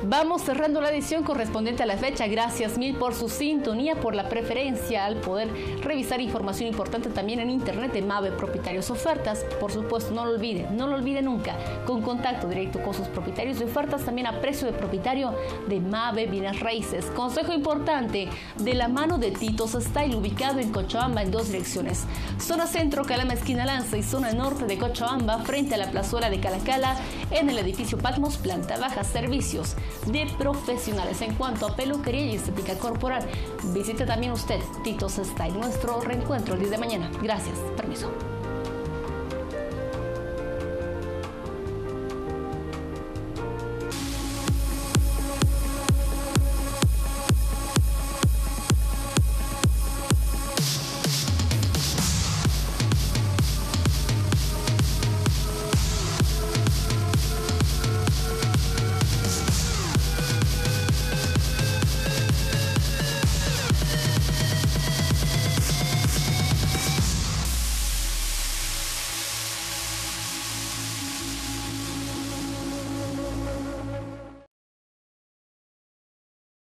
Vamos cerrando la edición correspondiente a la fecha. Gracias mil por su sintonía, por la preferencia al poder revisar información importante también en internet de Mave Propietarios Ofertas. Por supuesto, no lo olvide nunca, con contacto directo con sus propietarios de ofertas, también a precio de propietario de Mave Bienes Raíces. Consejo importante, de la mano de Titos Style, ubicado en Cochabamba en 2 direcciones. Zona centro, Calama esquina Lanza, y zona norte de Cochabamba, frente a la plazuela de Calacala, en el edificio Patmos, planta baja. Servicios de profesionales en cuanto a peluquería y estética corporal. Visite también usted Titos Style. Nuestro reencuentro el día de mañana. Gracias. Permiso.